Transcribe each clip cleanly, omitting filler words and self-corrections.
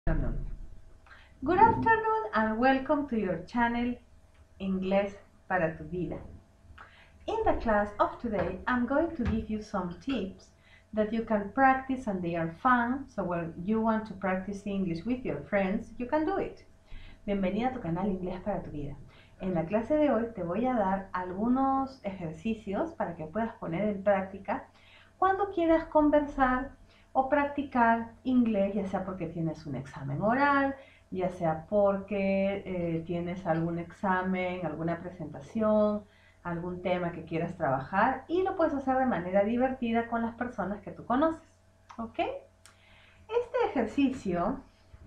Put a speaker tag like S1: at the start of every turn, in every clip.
S1: afternoon. Good afternoon and welcome to your channel Inglés para tu vida. In the class of today, I'm going to give you some tips that you can practice and they are fun. So when you want to practice English with your friends, you can do it. Bienvenida a tu canal Inglés para tu vida. En la clase de hoy te voy a dar algunos ejercicios para que puedas poner en práctica cuando quieras conversar o practicar inglés, ya sea porque tienes un examen oral, ya sea porque tienes algún examen, alguna presentación, algún tema que quieras trabajar y lo puedes hacer de manera divertida con las personas que tú conoces. ¿Ok? Este ejercicio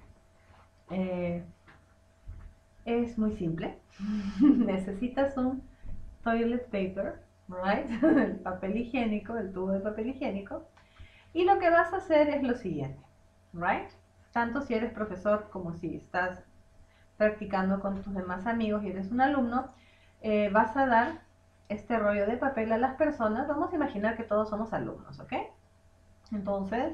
S1: es muy simple. Necesitas un toilet paper, right? El papel higiénico, el tubo de papel higiénico. Y lo que vas a hacer es lo siguiente, right? Tanto si eres profesor como si estás practicando con tus demás amigos y eres un alumno, vas a dar este rollo de papel a las personas. Vamos a imaginar que todos somos alumnos, ¿ok? Entonces,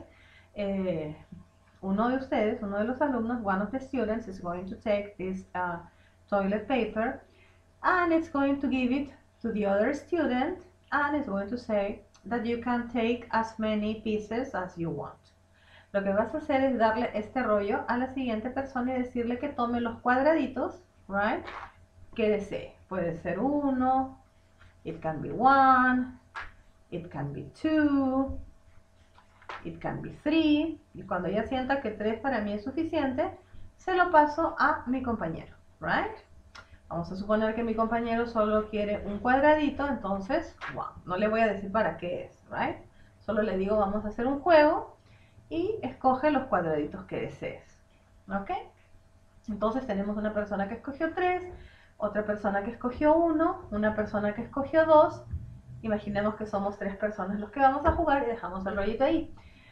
S1: uno de ustedes, uno de los alumnos, one of the students is going to take this toilet paper and it's going to give it to the other student and it's going to say that you can take as many pieces as you want. Lo que vas a hacer es darle este rollo a la siguiente persona y decirle que tome los cuadraditos, right, que desee. Puede ser uno, it can be one, it can be two, it can be three. Y cuando ya sienta que 3 para mí es suficiente, se lo paso a mi compañero, right? Vamos a suponer que mi compañero solo quiere un cuadradito, entonces, wow, no le voy a decir para qué es, right? Solo le digo, vamos a hacer un juego y escoge los cuadraditos que desees, ¿ok? Entonces tenemos una persona que escogió 3, otra persona que escogió 1, una persona que escogió 2. Imaginemos que somos 3 personas los que vamos a jugar y dejamos el rollito ahí.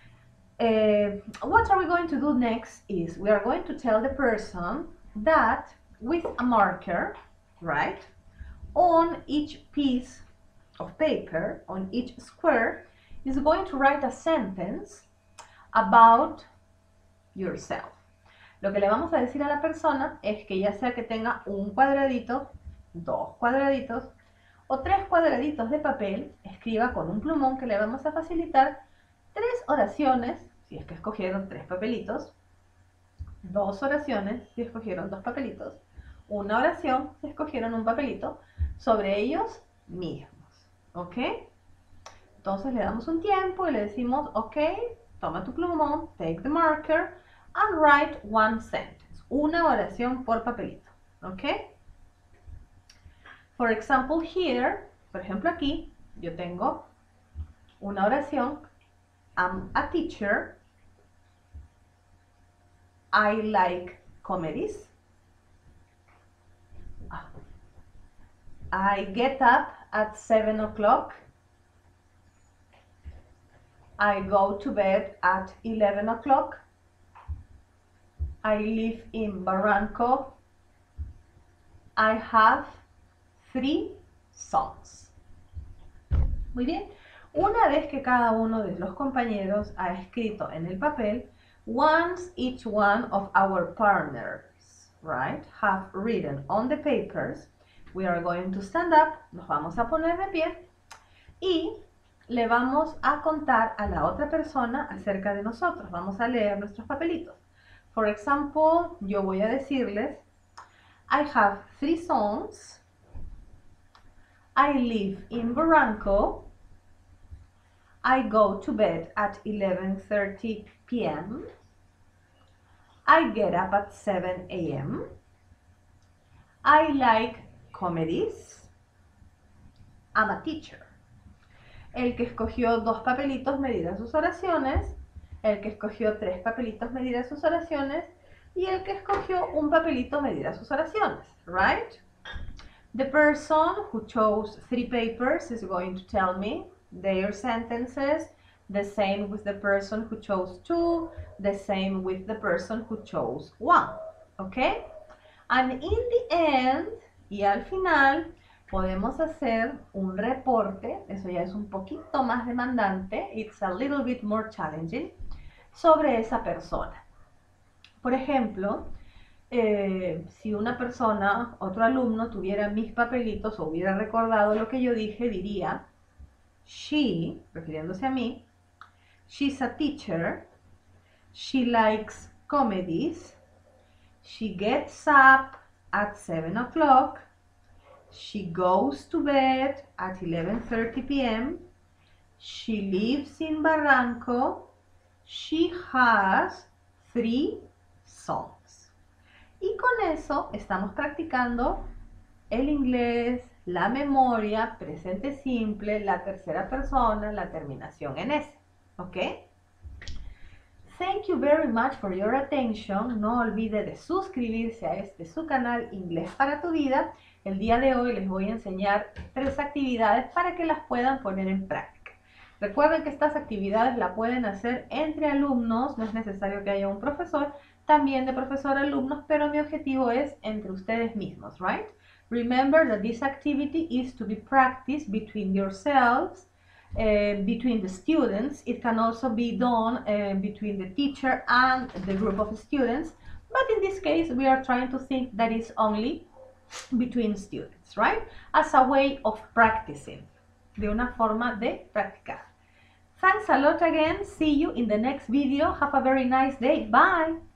S1: What are we going to do next is we are going to tell the person that with a marker, right, on each piece of paper, on each square, is going to write a sentence about yourself. Lo que le vamos a decir a la persona es que ya sea que tenga un cuadradito, 2 cuadraditos o 3 cuadraditos de papel, escriba con un plumón que le vamos a facilitar 3 oraciones, si es que escogieron 3 papelitos, 2 oraciones, si escogieron 2 papelitos, una oración, si escogieron un papelito, sobre ellos mismos, ¿ok? Entonces le damos un tiempo y le decimos, ok, toma tu plumón, take the marker, and write one sentence, una oración por papelito, ¿ok? For example, here, por ejemplo aquí, yo tengo una oración, I'm a teacher, I like comedies, I get up at 7 o'clock, I go to bed at 11 o'clock, I live in Barranco, I have 3 sons. Muy bien, una vez que cada uno de los compañeros ha escrito en el papel, once each one of our partners, right, have written on the papers, we are going to stand up, nos vamos a poner de pie y le vamos a contar a la otra persona acerca de nosotros. Vamos a leer nuestros papelitos. For example, yo voy a decirles, I have 3 sons, I live in Barranco, I go to bed at 11:30 p.m., I get up at 7 a.m., I like comedies, I'm a teacher. El que escogió 2 papelitos me dirá sus oraciones, el que escogió 3 papelitos me dirá sus oraciones y el que escogió un papelito me dirá sus oraciones, right? The person who chose 3 papers is going to tell me their sentences, the same with the person who chose 2, the same with the person who chose 1, okay? And in the end, y al final, podemos hacer un reporte, eso ya es un poquito más demandante, it's a little bit more challenging, sobre esa persona. Por ejemplo, si una persona, otro alumno, tuviera mis papelitos o hubiera recordado lo que yo dije, diría, she, refiriéndose a mí, she's a teacher, she likes comedies, she gets up at 7 o'clock, she goes to bed at 11:30 p.m., she lives in Barranco, she has 3 sons. Y con eso estamos practicando el inglés, la memoria, presente simple, la tercera persona, la terminación en S. ¿Ok? Thank you very much for your attention. No olvide de suscribirse a este su canal Inglés para tu vida. El día de hoy les voy a enseñar 3 actividades para que las puedan poner en práctica. Recuerden que estas actividades la pueden hacer entre alumnos, no es necesario que haya un profesor, también de profesor a alumnos, pero mi objetivo es entre ustedes mismos, right? Remember that this activity is to be practiced between yourselves, between the students. It can also be done between the teacher and the group of students, but in this case we are trying to think that it's only between students, right? As a way of practicing, de una forma de practicar. Thanks a lot again. See you in the next video. Have a very nice day. Bye.